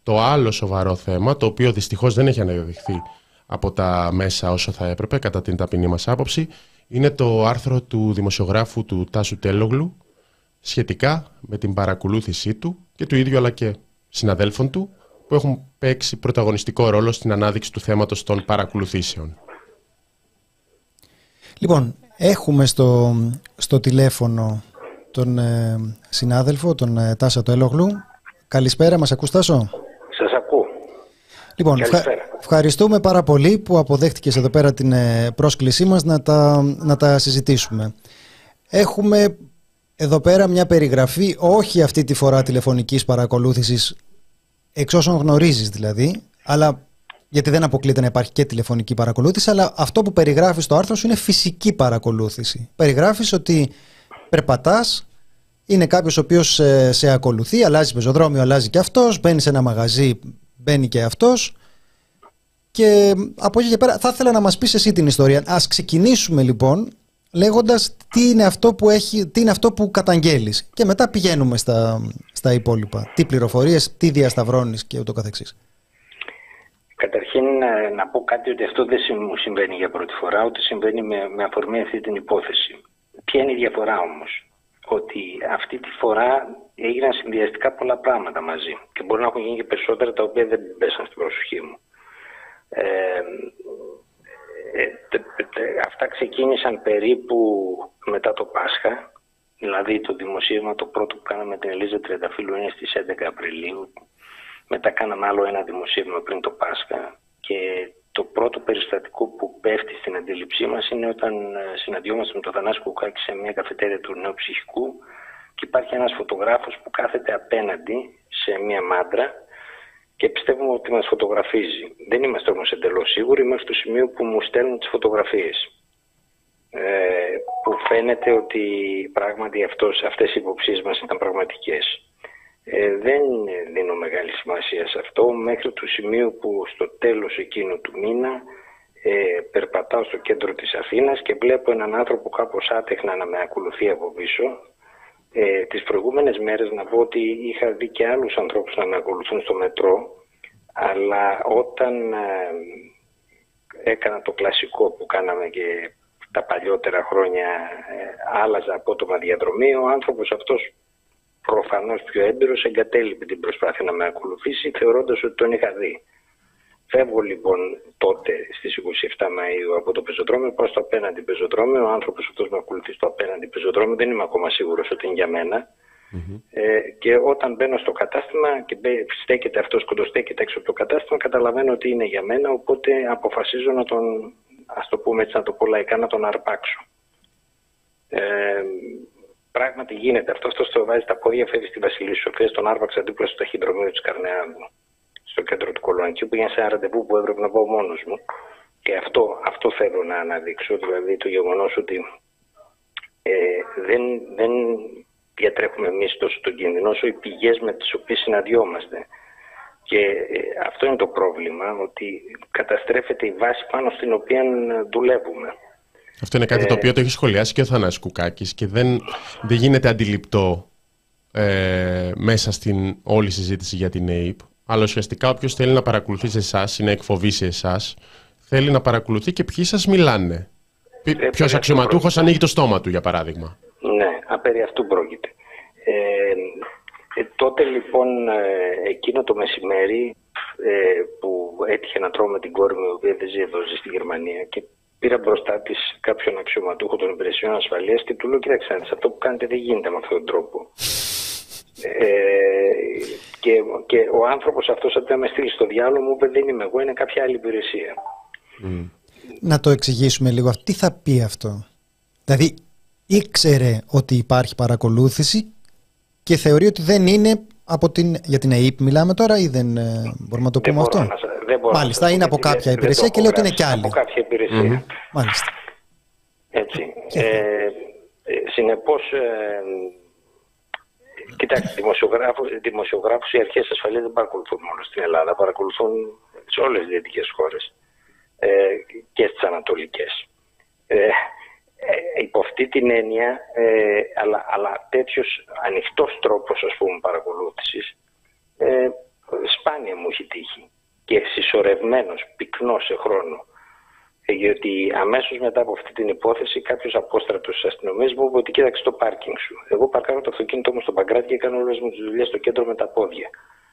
Το άλλο σοβαρό θέμα, το οποίο δυστυχώς δεν έχει αναδειχθεί από τα μέσα όσο θα έπρεπε, κατά την ταπεινή μας άποψη, είναι το άρθρο του δημοσιογράφου του Τάσου Τελόγλου σχετικά με την παρακολούθησή του και του ίδιου αλλά και συναδέλφων του που έχουν παίξει πρωταγωνιστικό ρόλο στην ανάδειξη του θέματος των παρακολουθήσεων. Λοιπόν, έχουμε στο τηλέφωνο τον συνάδελφο, τον Τάσο Τελόγλου. Καλησπέρα, μας ακούς, Τάσο? Σας ακούω. Λοιπόν, ευχαριστούμε πάρα πολύ που αποδέχτηκες εδώ πέρα την πρόσκλησή μας να τα συζητήσουμε. Έχουμε εδώ πέρα μια περιγραφή, όχι αυτή τη φορά τηλεφωνικής παρακολούθησης, εξ όσων γνωρίζεις δηλαδή, αλλά γιατί δεν αποκλείται να υπάρχει και τηλεφωνική παρακολούθηση, αλλά αυτό που περιγράφεις στο άρθρο σου είναι φυσική παρακολούθηση. Περιγράφεις ότι περπατάς, είναι κάποιος ο οποίος σε ακολουθεί, αλλάζει πεζοδρόμιο, αλλάζει και αυτός, μπαίνει σε ένα μαγαζί, μπαίνει και αυτός, και από εκεί και πέρα θα ήθελα να μας πεις εσύ την ιστορία. Ας ξεκινήσουμε λοιπόν λέγοντας τι είναι αυτό που καταγγέλεις και μετά πηγαίνουμε στα υπόλοιπα. Τι πληροφορίες, τι διασταυρώνεις και ούτω καθεξής. Καταρχήν να πω κάτι, ότι αυτό δεν μου συμβαίνει για πρώτη φορά, ότι συμβαίνει με αφορμή αυτή την υπόθεση. Ποια είναι η διαφορά όμως? Ότι αυτή τη φορά έγιναν συνδυαστικά πολλά πράγματα μαζί και μπορεί να έχουν γίνει και περισσότερα τα οποία δεν πέσαν στην προσοχή μου. Αυτά ξεκίνησαν περίπου μετά το Πάσχα, δηλαδή το δημοσίευμα το πρώτο που κάναμε με την Ελίζα Τριανταφύλλου είναι στις 11 Απριλίου. Μετά κάναμε άλλο ένα δημοσίευμα πριν το Πάσχα και το πρώτο περιστατικό που πέφτει στην αντίληψή μας είναι όταν συναντιόμαστε με τον Θανάση Κουκάκη σε μια καφετέρια του Νέου Ψυχικού και υπάρχει ένας φωτογράφος που κάθεται απέναντι σε μια μάντρα και πιστεύουμε ότι μας φωτογραφίζει. Δεν είμαστε όμως εντελώς σίγουροι μέχρι το σημείο που μου στέλνουν τις φωτογραφίες. Που φαίνεται ότι πράγματι αυτές οι υποψίες μας ήταν πραγματικές. Δεν δίνω μεγάλη σημασία σε αυτό μέχρι το σημείο που στο τέλος εκείνου του μήνα περπατάω στο κέντρο της Αθήνας και βλέπω έναν άνθρωπο κάπως άτεχνα να με ακολουθεί από πίσω. Τις προηγούμενες μέρες να πω ότι είχα δει και άλλους ανθρώπους να με ακολουθούν στο μετρό, αλλά όταν έκανα το κλασικό που κάναμε και τα παλιότερα χρόνια, άλλαζα απότομα διαδρομή, ο άνθρωπος αυτός προφανώς πιο έμπειρος εγκατέλειπε την προσπάθεια να με ακολουθήσει θεωρώντας ότι τον είχα δει. Φεύγω λοιπόν τότε στις 27 Μαΐου από το πεζοδρόμιο, πάω στο απέναντι πεζοδρόμιο, ο άνθρωπος αυτός με ακολουθεί στο απέναντι πεζοδρόμιο, δεν είμαι ακόμα σίγουρος ότι είναι για μένα. Και όταν μπαίνω στο κατάστημα και στέκεται αυτός, κοντοστέκεται έξω από το κατάστημα, καταλαβαίνω ότι είναι για μένα, οπότε αποφασίζω να τον, ας το πούμε έτσι, να το πω λαϊκά, να τον αρπάξω. Πράγματι γίνεται αυτό, αυτός το βάζει τα πόδια, φεύγει στη Βασιλής Σοφίας, τον άρπαξα δίπλα στο ταχυδρομείο της Καρνεάδου, στο κέντρο του Κολονακίου, που έγινε σε ένα ραντεβού που έπρεπε να πάω μόνος μου. Και αυτό θέλω να αναδείξω, δηλαδή το γεγονός ότι δεν διατρέχουμε εμείς τόσο τον κίνδυνο όσο οι πηγές με τις οποίες συναντιόμαστε. Και αυτό είναι το πρόβλημα, ότι καταστρέφεται η βάση πάνω στην οποία δουλεύουμε. Αυτό είναι κάτι το οποίο το έχει σχολιάσει και ο Θανάσης Κουκάκης και δεν γίνεται αντιληπτό μέσα στην όλη συζήτηση για την ΑΕΠ. Αλλά ουσιαστικά όποιος θέλει να παρακολουθήσει εσάς ή να εκφοβήσει εσάς, θέλει να παρακολουθεί και ποιοι σας μιλάνε. Ποιος αξιωματούχος ανοίγει το στόμα του, για παράδειγμα. Ναι, περί αυτού πρόκειται. Τότε λοιπόν, εκείνο το μεσημέρι που έτυχε να τρώω με την κόρη μου, η οποία δεν ζει εδώ, ζει στη Γερμανία, και πήρα μπροστά της κάποιον αξιωματούχο των υπηρεσιών ασφαλείας και του λέω: κοίταξε, αυτό που κάνετε δεν γίνεται με αυτόν τον τρόπο. Και ο άνθρωπος αυτός, αντί να με στείλει στο διάλογο, μου είπε: δεν είμαι εγώ, είναι κάποια άλλη υπηρεσία. Να το εξηγήσουμε λίγο. Τι θα πει αυτό? Δηλαδή, ήξερε ότι υπάρχει παρακολούθηση και θεωρεί ότι δεν είναι για την ΑΕΠ μιλάμε τώρα, ή δεν μπορούμε να το πούμε αυτό? Μάλιστα, είναι από κάποια υπηρεσία και λέει ότι είναι κι άλλη. Από κάποια υπηρεσία. Μάλιστα. Έτσι. Συνεπώς, κοιτάξτε, δημοσιογράφους οι αρχές ασφαλείας δεν παρακολουθούν μόνο στην Ελλάδα, παρακολουθούν σε όλες τις δυτικές χώρες και στις ανατολικές. Υπό αυτή την έννοια, αλλά τέτοιος ανοιχτός τρόπος, ας πούμε, παρακολούθησης, σπάνια μου έχει τύχει. Και συσσωρευμένος, πυκνός σε χρόνο. Γιατί αμέσως μετά από αυτή την υπόθεση κάποιος απόστρατος αστυνομίας μου είπε ότι κοίταξε το πάρκινγκ σου. Εγώ παρκάρω το αυτοκίνητό μου στο Παγκράτη και κάνω όλες μου τις δουλειές στο κέντρο με τα πόδια.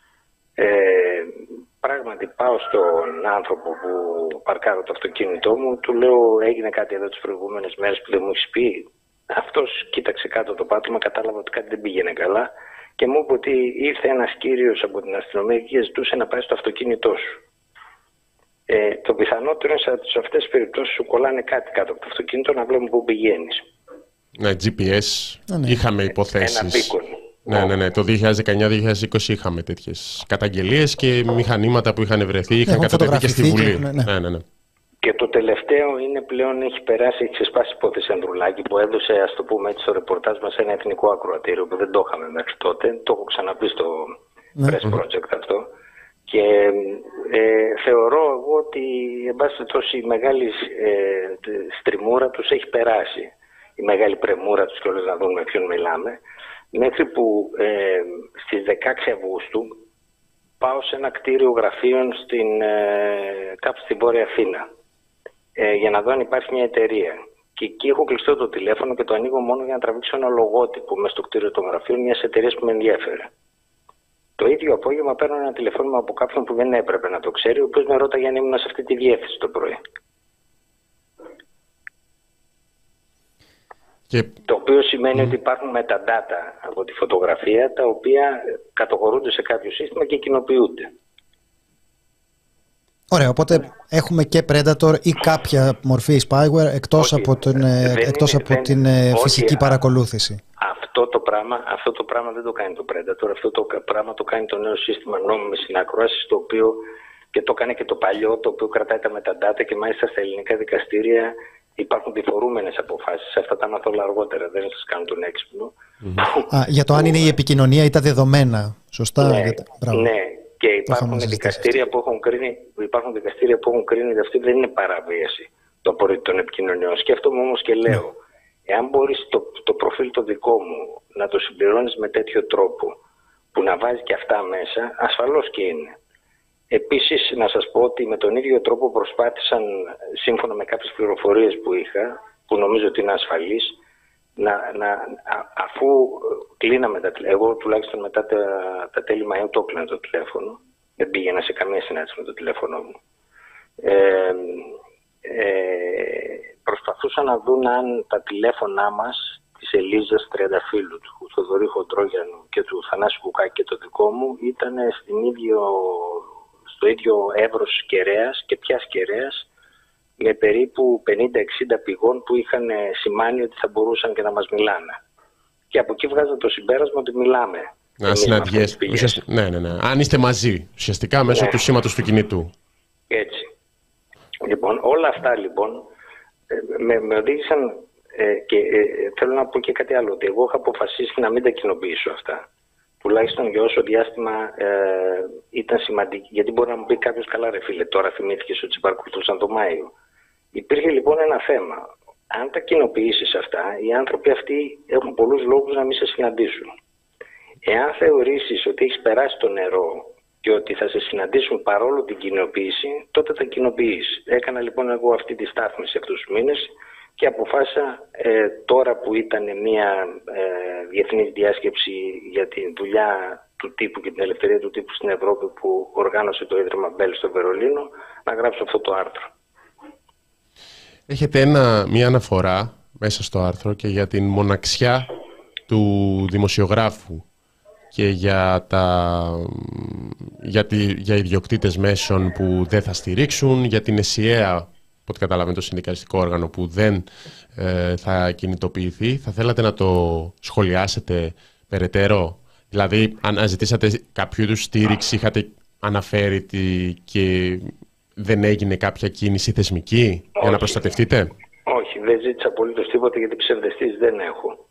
Πράγματι πάω στον άνθρωπο που παρκάρω το αυτοκίνητό μου, του λέω έγινε κάτι εδώ τις προηγούμενες μέρες που δεν μου έχεις πει. Αυτός κοίταξε κάτω το πάτωμα, κατάλαβα ότι κάτι δεν πήγαινε καλά και μου είπε ότι ήρθε ένας κύριος από την αστυνομία και ζητούσε να πάει στο αυτοκίνητό σου. Το πιθανότερο είναι σε αυτές τις περιπτώσεις σου κολλάνε κάτι κάτω από το αυτοκίνητο να βλέπουμε πού πηγαίνεις. Ναι, GPS, είχαμε υποθέσεις. Ένα μπίκον. Ναι. Το 2019-2020 είχαμε τέτοιες καταγγελίες και μηχανήματα που είχαν βρεθεί, είχαν κατατεθεί και στη Βουλή. Ναι. Και το τελευταίο είναι πλέον έχει περάσει, έχει ξεσπάσει υπόθεση Ανδρουλάκη που έδωσε, ας το πούμε έτσι, στο ρεπορτάζ μας ένα εθνικό ακροατήριο που δεν το είχαμε μέχρι τότε. Το έχω ξαναπεί στο Press Project αυτό. Και θεωρώ εγώ ότι εν πάση περιπτώσει η μεγάλη στριμούρα τους έχει περάσει. Η μεγάλη πρεμούρα τους, και όλες να δούμε με ποιον μιλάμε. Μέχρι που στις 16 Αυγούστου πάω σε ένα κτίριο γραφείων κάπου στην Βόρεια Αθήνα για να δω αν υπάρχει μια εταιρεία. Και εκεί έχω κλειστό το τηλέφωνο και το ανοίγω μόνο για να τραβήξω ένα λογότυπο μέσα στο κτίριο των γραφείων μιας εταιρείας που με ενδιέφερε. Το ίδιο απόγευμα παίρνω ένα τηλεφώνημα από κάποιον που δεν έπρεπε να το ξέρει, ο οποίος με ρώταγε αν ήμουν σε αυτή τη διεύθυνση το πρωί. Το οποίο σημαίνει ότι υπάρχουν μεταδάτα από τη φωτογραφία τα οποία κατοχωρούνται σε κάποιο σύστημα και κοινοποιούνται. Ωραία, οπότε έχουμε και Predator ή κάποια μορφή spyware εκτός από την φυσική παρακολούθηση. Αυτό το πράγμα δεν το κάνει το Predator, αυτό το πράγμα το κάνει το νέο σύστημα νόμιμης συνακρόασης, το οποίο και το κάνει και το παλιό, το οποίο κρατάει τα μεταδάτα και μάλιστα στα ελληνικά δικαστήρια υπάρχουν διφορούμενες αποφάσεις. Αυτά τα μάθω όλα αργότερα, δεν σας κάνω τον έξυπνο. Για το αν είναι η επικοινωνία ή τα δεδομένα, σωστά. Ναι. Και υπάρχουν δικαστήρια που έχουν κρίνει ότι αυτή δεν είναι παραβίαση το απορρίτου των επικοινωνιών. Σκέφτομαι όμως και λέω, εάν μπορείς το προφίλ το δικό μου να το συμπληρώνεις με τέτοιο τρόπο που να βάζει και αυτά μέσα, ασφαλώς και είναι. Επίσης, να σας πω ότι με τον ίδιο τρόπο προσπάθησαν, σύμφωνα με κάποιες πληροφορίες που είχα, που νομίζω ότι είναι ασφαλείς, αφού κλείναμε εγώ τουλάχιστον μετά τα τέλη Μαΐου το έκλεινα το τηλέφωνο, δεν πήγαινα σε καμία συνάντηση με το τηλέφωνο μου, προσπαθούσαν να δουν αν τα τηλέφωνά μας, της Ελίζας Τριανταφύλλου, του Θοδωρή Χοντρόγιανου και του Θανάση Κουκάκη και το δικό μου, ήταν στο ίδιο εύρος κεραίας και ποιας κεραίας, με περίπου 50-60 πηγών που είχαν σημάνει ότι θα μπορούσαν και να μας μιλάνε. Και από εκεί βγάζω το συμπέρασμα ότι μιλάμε. Ναι. Αν είστε μαζί, ουσιαστικά μέσω του σήματος του κινητού. Έτσι. Λοιπόν, όλα αυτά λοιπόν με οδήγησαν και θέλω να πω και κάτι άλλο, ότι εγώ είχα αποφασίσει να μην τα κοινοποιήσω αυτά. Τουλάχιστον για όσο διάστημα ήταν σημαντική. Γιατί μπορεί να μου πει κάποιος, καλά ρε φίλε, τώρα θυμήθηκες ότι σε παρακολουθούσαν το Μάιο. Υπήρχε λοιπόν ένα θέμα. Αν τα κοινοποιήσεις αυτά, οι άνθρωποι αυτοί έχουν πολλούς λόγους να μην σε συναντήσουν. Εάν θεωρήσεις ότι έχεις περάσει το νερό και ότι θα σε συναντήσουν παρόλο την κοινοποίηση, τότε θα κοινοποιείς. Έκανα λοιπόν εγώ αυτή τη στάθμιση αυτούς τους μήνες και αποφάσισα τώρα που ήταν μια διεθνής διάσκεψη για τη δουλειά του τύπου και την ελευθερία του τύπου στην Ευρώπη που οργάνωσε το Ίδρυμα Μπέλ στο Βερολίνο, να γράψω αυτό το άρθρο. Έχετε μια αναφορά μέσα στο άρθρο και για την μοναξιά του δημοσιογράφου και για ιδιοκτήτες μέσων που δεν θα στηρίξουν, για την ΕΣΥΑ, από ό,τι καταλαβαίνω το συνδικαλιστικό όργανο που δεν θα κινητοποιηθεί. Θα θέλατε να το σχολιάσετε περαιτέρω? Δηλαδή, αν ζητήσατε κάποιο είδους στήριξη, είχατε αναφέρει και δεν έγινε κάποια κίνηση θεσμική για να προστατευτείτε? Όχι, δεν ζήτησα απολύτως τίποτα, γιατί ψευδεστής δεν έχω.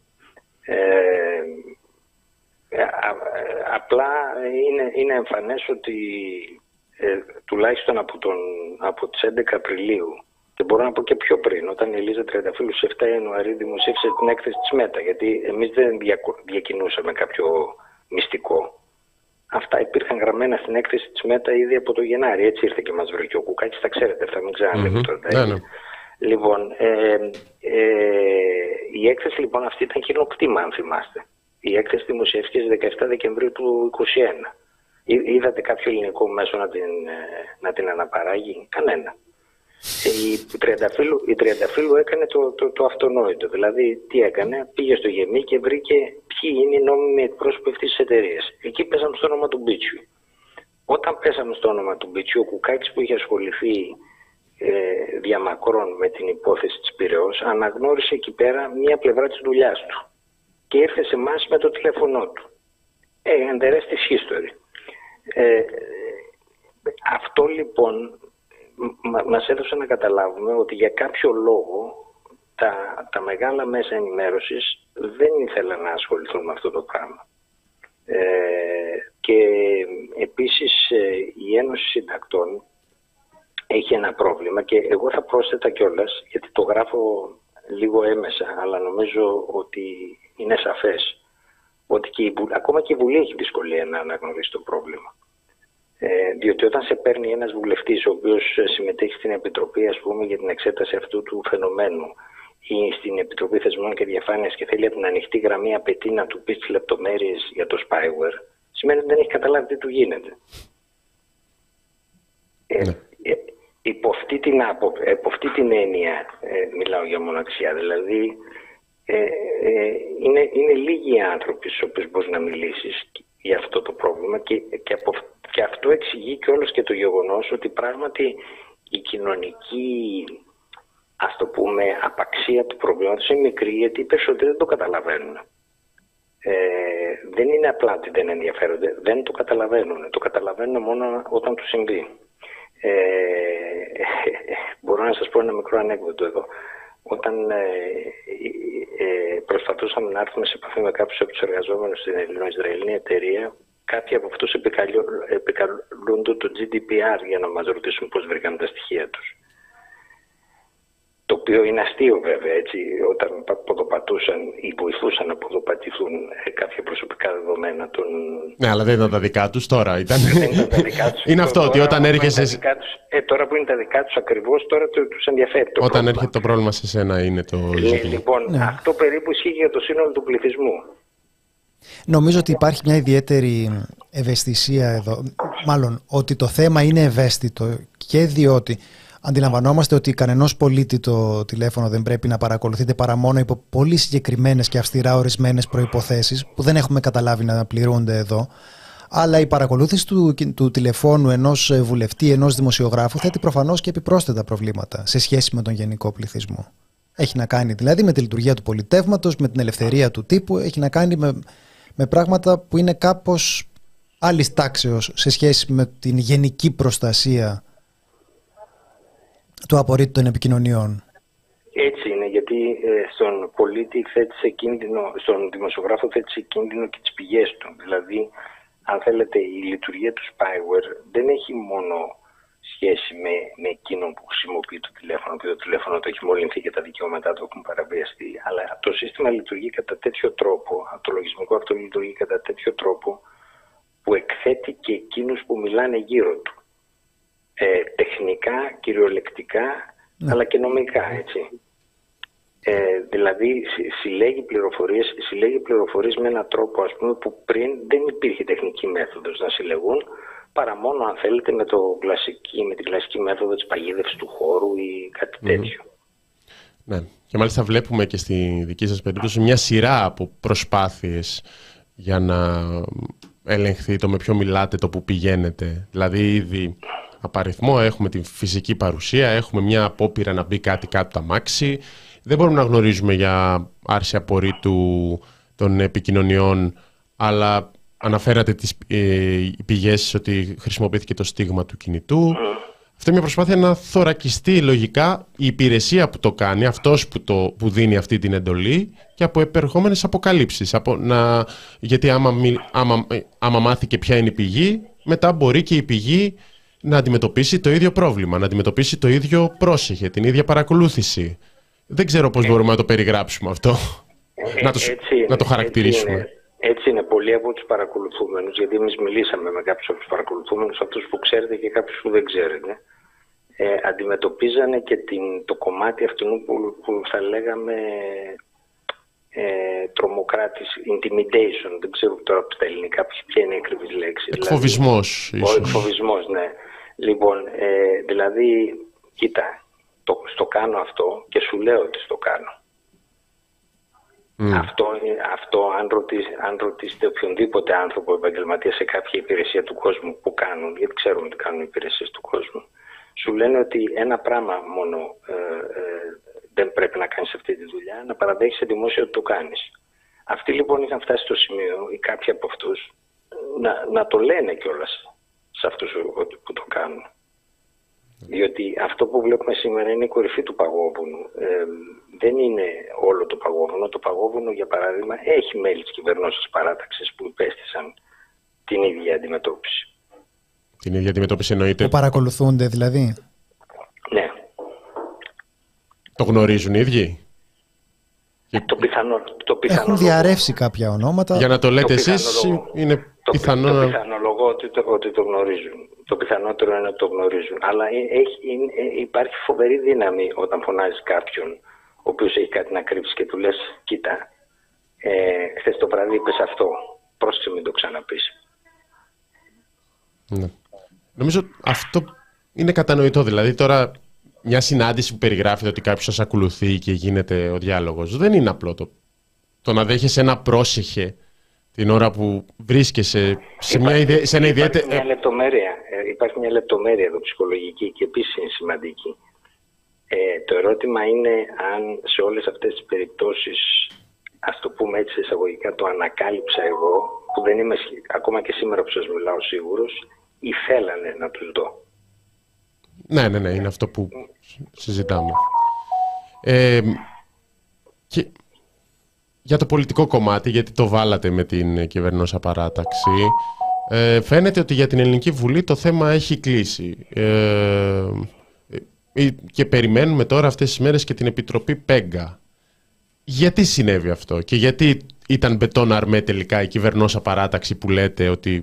Απλά είναι εμφανές ότι τουλάχιστον από τις 11 Απριλίου, και μπορώ να πω και πιο πριν, όταν η Ελίζα Τριανταφύλλου στις 7 Ιανουαρίου δημοσίευσε την έκθεση της ΜΕΤΑ, γιατί εμείς δεν διακινούσαμε κάποιο μυστικό. Αυτά υπήρχαν γραμμένα στην έκθεση της ΜΕΤΑ ήδη από το Γενάρη. Έτσι ήρθε και μας βρήκε και ο Κουκάκης, τα ξέρετε, θα μην ξαναλέμε τώρα. Ναι. Λοιπόν, η έκθεση λοιπόν αυτή ήταν χειροπτήμα, αν θυμάστε. Η έκθεση δημοσιεύτηκε στις 17 Δεκεμβρίου του 2021. Είδατε κάποιο ελληνικό μέσο να την αναπαράγει? Κανένα. Η Τριανταφύλλου έκανε το αυτονόητο. Δηλαδή, τι έκανε? Πήγε στο Γεμί και βρήκε ποιοι είναι οι νόμιμοι εκπρόσωποι αυτής της εταιρείας. Εκεί πέσαμε στο όνομα του Μπίτσιου. Όταν πέσαμε στο όνομα του Μπίτσιου, ο Κουκάκης, που είχε ασχοληθεί διαμακρών με την υπόθεση της Πειραιώς, αναγνώρισε εκεί πέρα μία πλευρά της δουλειάς του και ήρθε σε εμάς με το τηλέφωνό του. And the rest is history. Αυτό λοιπόν μας έδωσε να καταλάβουμε ότι για κάποιο λόγο τα μεγάλα μέσα ενημέρωσης δεν ήθελαν να ασχοληθούν με αυτό το πράγμα. Και επίσης η Ένωση Συντακτών έχει ένα πρόβλημα και εγώ θα πρόσθετα κιόλας, γιατί το γράφω λίγο έμεσα, αλλά νομίζω ότι είναι σαφές, ότι ακόμα και η Βουλή έχει δυσκολία να αναγνωρίσει το πρόβλημα. Διότι όταν σε παίρνει ένας βουλευτής ο οποίος συμμετέχει στην Επιτροπή, ας πούμε, για την εξέταση αυτού του φαινομένου ή στην Επιτροπή Θεσμών και Διαφάνειας και θέλει από την ανοιχτή γραμμή απαιτεί να του πει τις λεπτομέρειες για το spyware, σημαίνει ότι δεν έχει καταλάβει τι του γίνεται. Υπό αυτή την έννοια μιλάω για μοναξιά. Δηλαδή είναι λίγοι οι άνθρωποι στους οποίους μπορείς να μιλήσεις για αυτό το πρόβλημα και αυτό εξηγεί κιόλας και το γεγονός ότι πράγματι η κοινωνική, ας το πούμε, απαξία του προβλήματος είναι μικρή, γιατί οι περισσότεροι δεν το καταλαβαίνουν. Δεν είναι απλά ότι δεν ενδιαφέρονται, δεν το καταλαβαίνουν. Το καταλαβαίνουν μόνο όταν τους συμβεί. Μπορώ να σας πω ένα μικρό ανέκδοτο εδώ. Όταν προσπαθούσαμε να έρθουμε σε επαφή με κάποιους από τους εργαζόμενους στην Ελληνοϊσραηλινή εταιρεία, κάποιοι από αυτούς επικαλούνται το GDPR για να μας ρωτήσουν πώς βρήκαμε τα στοιχεία τους. Το οποίο είναι αστείο βέβαια, έτσι, όταν ποδοπατούσαν ή βοηθούσαν να ποδοπατηθούν κάποια προσωπικά δεδομένα των... Ναι, αλλά δεν ήταν τα δικά τους τώρα. Δεν ήταν τα δικά τους. Είναι αυτό, ότι όταν έρχεσαι... Τώρα που είναι τα δικά τους ακριβώς, τώρα τους ενδιαφέρει το όταν πρόβλημα. Έρχεται το πρόβλημα σε σένα είναι το ζήτημα. Λοιπόν, αυτό περίπου ισχύει για το σύνολο του πληθυσμού. Νομίζω ότι υπάρχει μια ιδιαίτερη ευαισθησία εδώ, μάλλον ότι το θέμα είναι ευαίσθητο και διότι αντιλαμβανόμαστε ότι κανενός πολίτη το τηλέφωνο δεν πρέπει να παρακολουθείται παρά μόνο υπό πολύ συγκεκριμένες και αυστηρά ορισμένες προϋποθέσεις που δεν έχουμε καταλάβει να πληρούνται εδώ. Αλλά η παρακολούθηση του τηλεφώνου ενός βουλευτή, ενός δημοσιογράφου θέτει προφανώς και επιπρόσθετα προβλήματα σε σχέση με τον γενικό πληθυσμό. Έχει να κάνει δηλαδή με τη λειτουργία του πολιτεύματος, με την ελευθερία του τύπου, έχει να κάνει με πράγματα που είναι κάπως άλλης τάξεως σε σχέση με την γενική προστασία του απορρίτου των επικοινωνιών. Έτσι είναι, γιατί στον πολίτη θέτει σε κίνδυνο, στον δημοσιογράφο θέτει σε κίνδυνο και τις πηγές του. Δηλαδή, αν θέλετε, η λειτουργία του spyware δεν έχει μόνο σχέση με εκείνον που χρησιμοποιεί το τηλέφωνο, που το τηλέφωνο το έχει μολυνθεί και τα δικαιώματά του έχουν παραβιαστεί. Αλλά το σύστημα λειτουργεί κατά τέτοιο τρόπο, το λογισμικό αυτό λειτουργεί κατά τέτοιο τρόπο που εκθέτει και εκείνους που μιλάνε γύρω του. Τεχνικά, κυριολεκτικά, αλλά και νομικά, έτσι. Δηλαδή συλλέγει πληροφορίες με έναν τρόπο, ας πούμε, που πριν δεν υπήρχε τεχνική μέθοδος να συλλεγούν, παρά μόνο αν θέλετε με την κλασική μέθοδο της παγίδευσης του χώρου ή κάτι τέτοιο. Ναι, και μάλιστα βλέπουμε και στη δική σας περίπτωση μια σειρά από προσπάθειες για να ελεγχθεί το με ποιο μιλάτε, το που πηγαίνετε. Δηλαδή ήδη απαριθμό έχουμε τη φυσική παρουσία, έχουμε μια απόπειρα να μπει κάτι κάτω τα μάξι. Δεν μπορούμε να γνωρίζουμε για άρση απορρίτου των επικοινωνιών, αλλά αναφέρατε τις πηγές ότι χρησιμοποιήθηκε το στίγμα του κινητού. Αυτή είναι μια προσπάθεια να θωρακιστεί λογικά η υπηρεσία που το κάνει, αυτός που δίνει αυτή την εντολή και από επερχόμενες αποκαλύψεις. Γιατί άμα μάθει και ποια είναι η πηγή, μετά μπορεί και η πηγή να αντιμετωπίσει το ίδιο πρόβλημα, να αντιμετωπίσει το ίδιο πρόσεχε, την ίδια παρακολούθηση. Δεν ξέρω πώς μπορούμε να το περιγράψουμε αυτό, να το χαρακτηρίσουμε. Έτσι είναι πολλοί από τους παρακολουθούμενους, γιατί εμείς μιλήσαμε με κάποιους από τους παρακολουθούμενους, αυτούς που ξέρετε και κάποιους που δεν ξέρετε. Αντιμετωπίζανε και το κομμάτι αυτού που θα λέγαμε τρομοκράτης, intimidation, δεν ξέρω τώρα από τα ελληνικά ποια είναι η ακριβής λέξη. Εκφοβισμός. Δηλαδή, ο εκφοβισμός, ναι. Λοιπόν, δηλαδή, κοίτα, στο κάνω αυτό και σου λέω ότι στο κάνω. Αυτό αν ρωτήσετε οποιονδήποτε άνθρωπο επαγγελματία σε κάποια υπηρεσία του κόσμου που κάνουν, γιατί ξέρουμε ότι κάνουν υπηρεσίες του κόσμου, σου λένε ότι ένα πράγμα μόνο δεν πρέπει να κάνεις αυτή τη δουλειά, να παραδέχεις σε δημόσιο ότι το κάνεις. Αυτοί λοιπόν είχαν φτάσει στο σημείο, ή κάποιοι από αυτούς, να το λένε κιόλας σε αυτούς που το κάνουν. Διότι αυτό που βλέπουμε σήμερα είναι η κορυφή του παγόβουνου. Δεν είναι όλο το παγόβουνο. Το παγόβουνο, για παράδειγμα, έχει μέλη της κυβερνώσεως παράταξης που υπέστησαν την ίδια αντιμετώπιση. Την ίδια αντιμετώπιση εννοείται. Που παρακολουθούνται δηλαδή. Ναι. Το γνωρίζουν οι ίδιοι. Το πιθανό Έχουν διαρρεύσει κάποια ονόματα. Για να το λέτε εσείς, είναι πιθανό. Το πιθανολογώ ότι το γνωρίζουν. Το πιθανότερο είναι ότι το γνωρίζουν. Αλλά υπάρχει φοβερή δύναμη όταν φωνάζεις κάποιον ο οποίος έχει κάτι να κρύψει και του λες, κοίτα, χθες το βράδυ είπες αυτό, πρόσεξε μην το ξαναπείς. Ναι. Νομίζω αυτό είναι κατανοητό. Δηλαδή τώρα μια συνάντηση που περιγράφεται ότι κάποιος σας ακολουθεί και γίνεται ο διάλογος, δεν είναι απλό το να δέχεσαι ένα πρόσεχε την ώρα που βρίσκεσαι σε ένα ιδιαίτερο... Υπάρχει μια λεπτομέρεια εδώ ψυχολογική και επίσης είναι σημαντική. Το ερώτημα είναι αν σε όλες αυτές τις περιπτώσεις, ας το πούμε έτσι εισαγωγικά, το ανακάλυψα εγώ, που δεν είμαι ακόμα και σήμερα που σας μιλάω σίγουρος, ή θέλανε να τους δω. Ναι, είναι αυτό που συζητάμε. Και για το πολιτικό κομμάτι, γιατί το βάλατε με την κυβερνώσα παράταξη, φαίνεται ότι για την Ελληνική Βουλή το θέμα έχει κλείσει. Και περιμένουμε τώρα αυτές τις μέρες και την Επιτροπή Πέγκα. Γιατί συνέβη αυτό και γιατί ήταν μπετόν αρμέ τελικά η κυβερνώσα παράταξη που λέτε ότι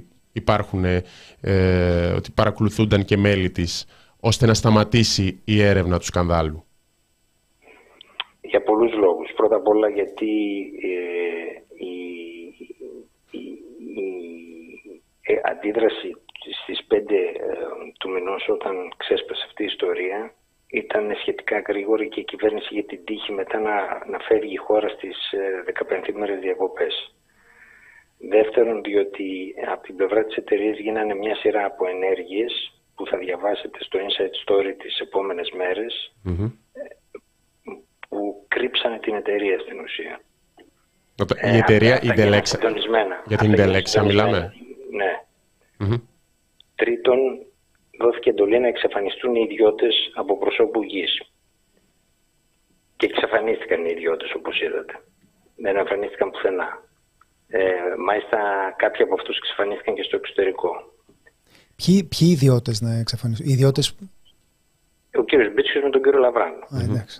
ότι παρακολουθούνταν και μέλη της, ώστε να σταματήσει η έρευνα του σκανδάλου? Για πολλούς λόγους. Πρώτα απ' όλα γιατί η αντίδραση στις 5 του μηνός, όταν ξέσπασε αυτή η ιστορία, ήταν σχετικά γρήγορη και η κυβέρνηση είχε την τύχη μετά να φεύγει η χώρα στις 15 μέρες διακοπές. Δεύτερον, διότι από την πλευρά της εταιρείας γίνανε μια σειρά από ενέργειες που θα διαβάσετε στο Inside Story τις επόμενες μέρες, που κρύψανε την εταιρεία στην ουσία. Η εταιρεία Indelexa. Για την Indelexa μιλάμε. Ναι. Τρίτον, δόθηκε εντολή να εξαφανιστούν οι ιδιώτες από προσώπου γης. Και εξαφανίστηκαν οι ιδιώτες, όπως είδατε. Δεν εμφανίστηκαν πουθενά. Μάλιστα κάποιοι από αυτούς εξαφανίστηκαν και στο εξωτερικό. Ποιοι ιδιώτες να εξαφανιστούν? Οι ιδιώτες... Ο κύριος Μπίτσιος με τον κύριο Λαβράνο. Εντάξει.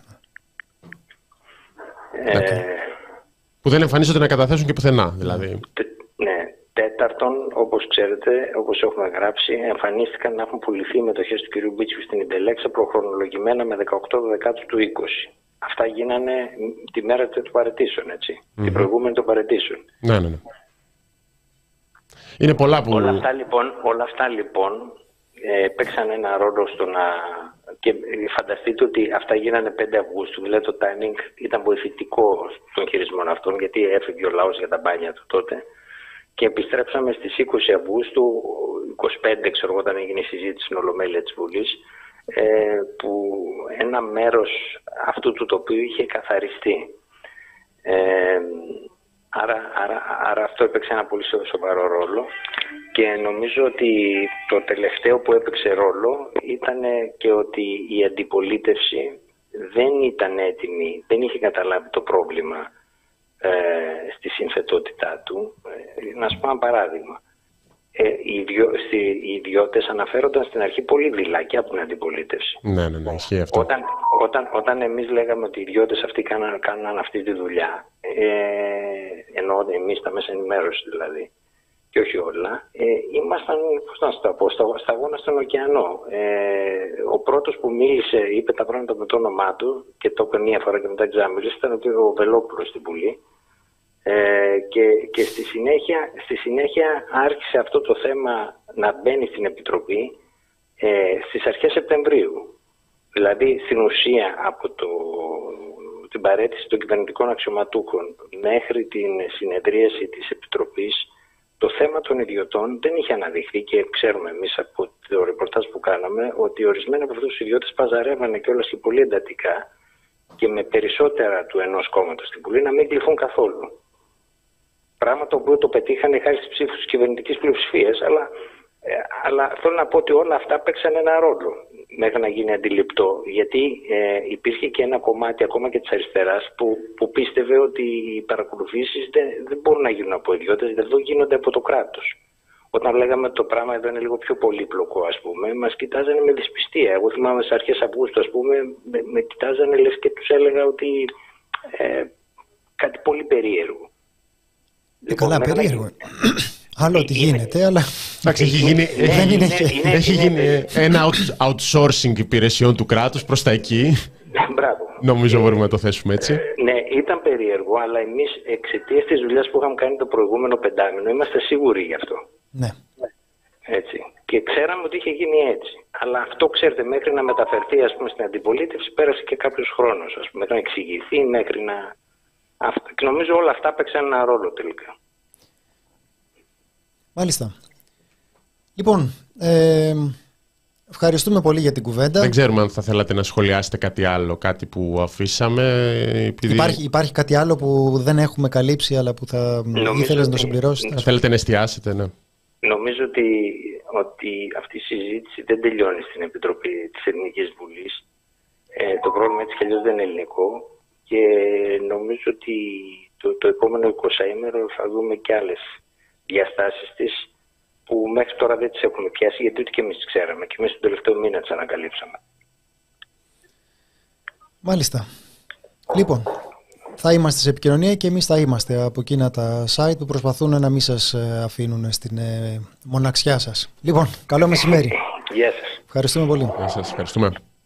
Που δεν εμφανίζονται να καταθέσουν και πουθενά, δηλαδή. Ναι. Τέταρτον, όπως ξέρετε, όπως έχουμε γράψει, εμφανίστηκαν να έχουν πουληθεί οι μετοχές του κυρίου Μπίτσιου στην Indelexa προχρονολογημένα με 18 Δεκάτου του 20. Αυτά γίνανε τη μέρα του παραιτήσεων, έτσι. Την προηγούμενη των παραιτήσεων. Ναι. Είναι πολλά που... Όλα αυτά λοιπόν παίξαν ένα ρόλο στο να... Και φανταστείτε ότι αυτά γίνανε 5 Αυγούστου, δηλαδή το timing ήταν βοηθητικό των χειρισμών αυτών, γιατί έφυγε ο λαός για τα μπάνια του τότε. Και επιστρέψαμε στις 20 Αυγούστου, 25 ξέρω εγώ, όταν έγινε η συζήτηση στην Ολομέλεια της Βουλής, που ένα μέρος αυτού του τοπίου είχε καθαριστεί. Άρα αυτό έπαιξε ένα πολύ σοβαρό ρόλο και νομίζω ότι το τελευταίο που έπαιξε ρόλο ήταν και ότι η αντιπολίτευση δεν ήταν έτοιμη, δεν είχε καταλάβει το πρόβλημα στη συνθετότητά του. Να σου πω ένα παράδειγμα. Οι ιδιώτες αναφέρονταν στην αρχή πολύ δειλά και από την αντιπολίτευση. Ναι, ισχύει αυτό. Όταν εμείς λέγαμε ότι οι ιδιώτες αυτοί κάναν αυτή τη δουλειά, εννοώ εμείς τα μέσα ενημέρωση δηλαδή, και όχι όλα, ήμασταν, πώς να το πω, σταγόνα στον ωκεανό. Ο πρώτος που μίλησε, είπε τα πράγματα με το όνομά του και το είπε μία φορά και μετά ξάμιλησε, ήταν ο κ. Βελόπουλος στην Βουλή. Και στη συνέχεια άρχισε αυτό το θέμα να μπαίνει στην Επιτροπή στις αρχές Σεπτεμβρίου. Δηλαδή στην ουσία από την παραίτηση των κυβερνητικών αξιωματούχων μέχρι την συνεδρίαση της Επιτροπής, το θέμα των ιδιωτών δεν είχε αναδειχθεί και ξέρουμε εμείς από το ρεπορτάζ που κάναμε ότι ορισμένοι από αυτούς τους ιδιώτες παζαρεύανε κιόλας και πολύ εντατικά και με περισσότερα του ενός κόμματος στην Βουλή να μην κληθούν καθόλου. Πράγμα το οποίο το πετύχανε χάρη στις ψήφους της κυβερνητικής πλειοψηφίας, αλλά θέλω να πω ότι όλα αυτά παίξαν ένα ρόλο μέχρι να γίνει αντιληπτό. Γιατί υπήρχε και ένα κομμάτι ακόμα και της αριστεράς που πίστευε ότι οι παρακολουθήσεις δεν μπορούν να γίνουν από ιδιώτες, δεν γίνονται από το κράτος. Όταν λέγαμε ότι το πράγμα εδώ είναι λίγο πιο πολύπλοκο, ας πούμε, μας κοιτάζανε με δυσπιστία. Εγώ θυμάμαι στις αρχές Αυγούστου, ας πούμε, με κοιτάζανε λες και τους έλεγα ότι κάτι πολύ περίεργο. Καλά, περίεργο. Άλλο ότι γίνεται, αλλά έχει γίνει ένα outsourcing υπηρεσιών του κράτους προς τα εκεί. Μπράβο. Νομίζω μπορούμε να το θέσουμε έτσι. Ναι, ήταν περίεργο, αλλά εμείς εξαιτίας της δουλειάς που είχαμε κάνει το προηγούμενο πεντάμηνο είμαστε σίγουροι γι' αυτό. Ναι. Έτσι. Και ξέραμε ότι είχε γίνει έτσι. Αλλά αυτό, ξέρετε, μέχρι να μεταφερθεί, ας πούμε, στην αντιπολίτευση πέρασε και κάποιος χρόνος, ας πούμε, μέχρι να εξηγηθεί, μέχρι να... Και νομίζω όλα αυτά παίξαν ένα ρόλο τελικά. Μάλιστα. Λοιπόν, ευχαριστούμε πολύ για την κουβέντα. Δεν ξέρουμε αν θα θέλατε να σχολιάσετε κάτι άλλο, κάτι που αφήσαμε. Υπάρχει κάτι άλλο που δεν έχουμε καλύψει, αλλά που θα ήθελες να το συμπληρώσετε? Θα θέλετε να εστιάσετε, ναι. Νομίζω ότι αυτή η συζήτηση δεν τελειώνει στην Επιτροπή της Ελληνικής Βουλής. Το πρόβλημα έτσι κι αλλιώς δεν είναι ελληνικό και νομίζω ότι το επόμενο 20ήμερο θα δούμε και άλλες διαστάσεις της που μέχρι τώρα δεν τις έχουμε πιάσει, γιατί ούτε και εμείς τις ξέραμε και μέσα στον τελευταίο μήνα τις ανακαλύψαμε. Μάλιστα. Λοιπόν, θα είμαστε σε επικοινωνία και εμείς θα είμαστε από εκείνα τα site που προσπαθούν να μην σας αφήνουν στην μοναξιά σας. Λοιπόν, καλό μεσημέρι. Γεια σας. Ευχαριστούμε πολύ. Γεια σας, ευχαριστούμε.